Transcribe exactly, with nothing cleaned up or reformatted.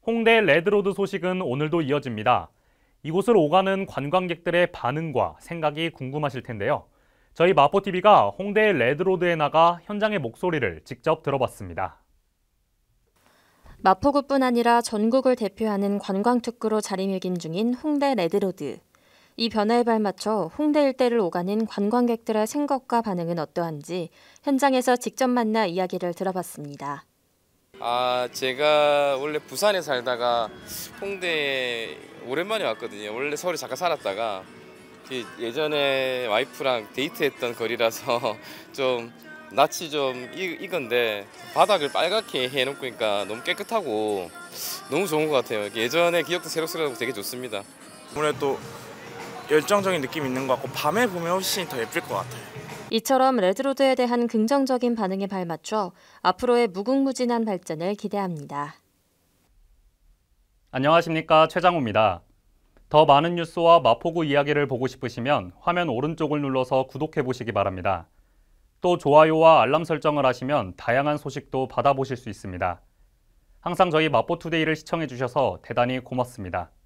홍대 레드로드 소식은 오늘도 이어집니다. 이곳을 오가는 관광객들의 반응과 생각이 궁금하실 텐데요. 저희 마포티비가 홍대 레드로드에 나가 현장의 목소리를 직접 들어봤습니다. 마포구뿐 아니라 전국을 대표하는 관광특구로 자리매김 중인 홍대 레드로드. 이 변화에 발맞춰 홍대 일대를 오가는 관광객들의 생각과 반응은 어떠한지 현장에서 직접 만나 이야기를 들어봤습니다. 아, 제가 원래 부산에 살다가 홍대에 오랜만에 왔거든요. 원래 서울에 잠깐 살았다가 예전에 와이프랑 데이트했던 거리라서 좀 낯이 좀 익은데 바닥을 빨갛게 해놓으니까 너무 깨끗하고 너무 좋은 것 같아요. 예전에 기억도 새록새록하고 되게 좋습니다. 아무래도 열정적인 느낌이 있는 것 같고 밤에 보면 훨씬 더 예쁠 것 같아요. 이처럼 레드로드에 대한 긍정적인 반응에 발맞춰 앞으로의 무궁무진한 발전을 기대합니다. 안녕하십니까, 최장우입니다. 더 많은 뉴스와 마포구 이야기를 보고 싶으시면 화면 오른쪽을 눌러서 구독해 보시기 바랍니다. 또 좋아요와 알람 설정을 하시면 다양한 소식도 받아보실 수 있습니다. 항상 저희 마포투데이를 시청해 주셔서 대단히 고맙습니다.